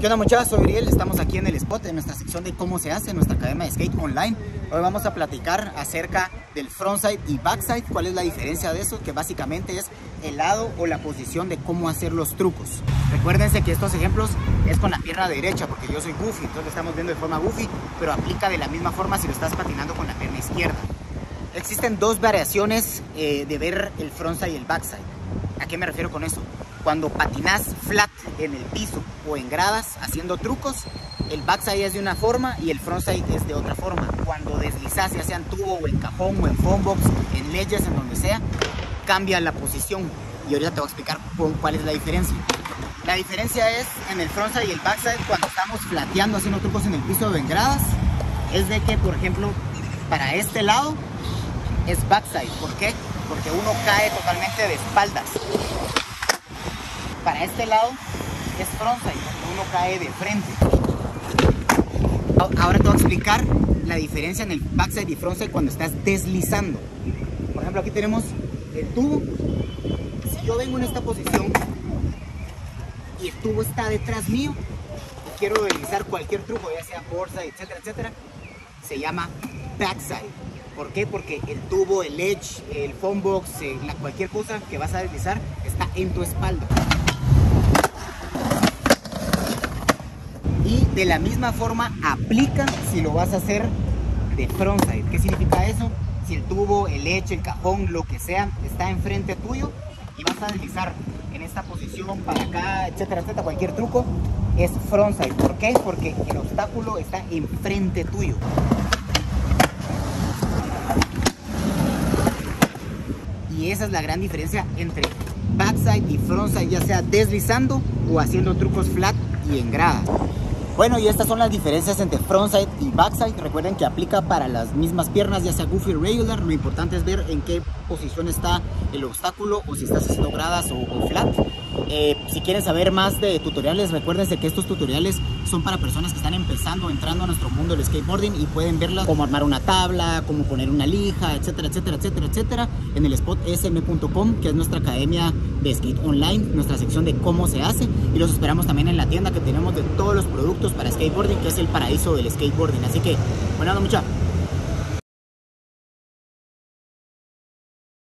¿Qué onda muchachos? Soy Uriel, estamos aquí en el spot, en nuestra sección de cómo se hace, en nuestra academia de skate online. Hoy vamos a platicar acerca del frontside y backside, cuál es la diferencia de eso, que básicamente es el lado o la posición de cómo hacer los trucos. Recuérdense que estos ejemplos es con la pierna derecha, porque yo soy goofy, entonces lo estamos viendo de forma goofy, pero aplica de la misma forma si lo estás patinando con la pierna izquierda. Existen dos variaciones de ver el frontside y el backside. ¿A qué me refiero con eso? Cuando patinas flat en el piso o en gradas haciendo trucos, el backside es de una forma y el frontside es de otra forma. Cuando deslizas, ya sea en tubo o en cajón o en foam box, en ledges, en donde sea, cambia la posición. Y ahorita te voy a explicar cuál es la diferencia. La diferencia es en el frontside y el backside, cuando estamos flateando haciendo trucos en el piso o en gradas, es de que, por ejemplo, para este lado es backside. ¿Por qué? Porque uno cae totalmente de espaldas. Para este lado es frontside, porque uno cae de frente. Ahora te voy a explicar la diferencia en el backside y frontside cuando estás deslizando. Por ejemplo, aquí tenemos el tubo. Si yo vengo en esta posición y el tubo está detrás mío y quiero deslizar cualquier truco, ya sea boardside, etcétera, etcétera, se llama backside. ¿Por qué? Porque el tubo, el edge, el foam box, cualquier cosa que vas a deslizar está en tu espalda. Y de la misma forma aplica si lo vas a hacer de frontside. ¿Qué significa eso? Si el tubo, el edge, el cajón, lo que sea, está enfrente tuyo y vas a deslizar en esta posición para acá, etcétera, etcétera, cualquier truco, es frontside. ¿Por qué? Porque el obstáculo está enfrente tuyo. Y esa es la gran diferencia entre backside y frontside, ya sea deslizando o haciendo trucos flat y en grada. Bueno, y estas son las diferencias entre frontside y backside. Recuerden que aplica para las mismas piernas, ya sea goofy o regular. Lo importante es ver en qué posición está el obstáculo o si estás haciendo gradas o flat. Si quieren saber más de tutoriales, recuérdense que estos tutoriales son para personas que están empezando, entrando a nuestro mundo del skateboarding y pueden verlas, cómo armar una tabla, cómo poner una lija, etcétera, etcétera, etcétera, etcétera, en el spot sm.com, que es nuestra academia de skate online, nuestra sección de cómo se hace, y los esperamos también en la tienda que tenemos de todos los productos para skateboarding, que es el paraíso del skateboarding. Así que, bueno, mucha